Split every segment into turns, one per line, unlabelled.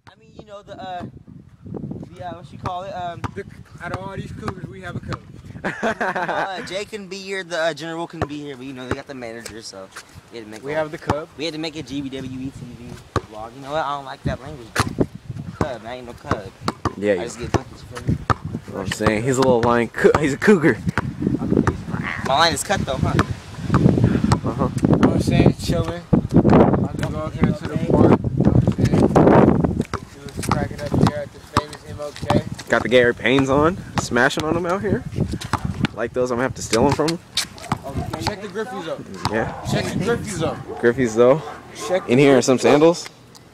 I mean, you know, what you call it?
Out of all these cougars, we have a coach.
Jay couldn't be here, the general couldn't be here, but you know, they got the manager, so we
have the cub.
We had to make a GBWE TV vlog. You know what? I don't like that language. Cub, I ain't no cub.
Yeah,
I just get buckets for you.
I'm saying he's a little lion. He's a cougar.
My line is cut though, huh?
You know what I'm saying? Chilling. I'm just going here to the park. You know what I'm saying? She was cracking up there at the famous MLK.
Got the Gary Paynes on. Smashing on them out here. Like those, I'm gonna have to steal them from him.
Check the Griffies up.
Yeah.
Check the Griffies up.
Griffies though. In here are some sandals.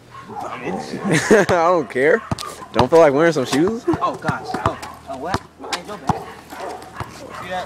I don't care. Don't feel like wearing some shoes.
Oh gosh. Oh what? Mine's your bag. See that?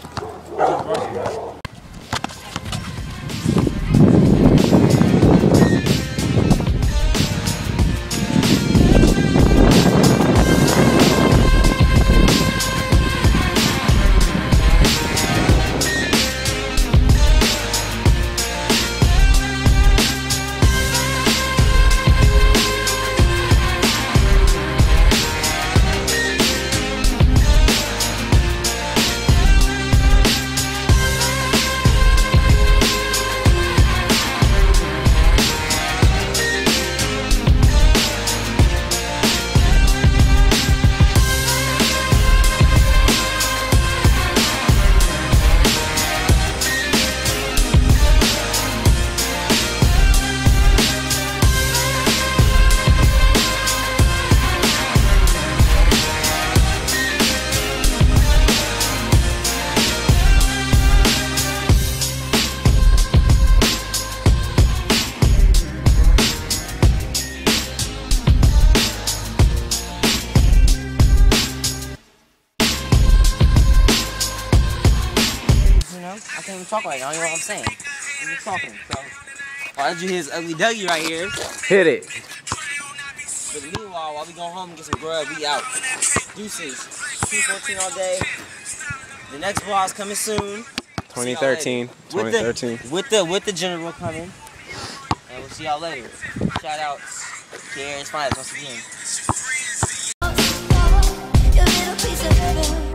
I can't even talk right now, you know what I'm saying? I'm just talking, so. Why don't you hear his ugly Dougie right here?
Hit it.
But meanwhile, while we go home and get some grub, we out. Deuces. 214 all day. The next vlog's coming soon.
2013. 2013.
With the general coming. And we'll see y'all later. Shout out to Aaron's Finest once again.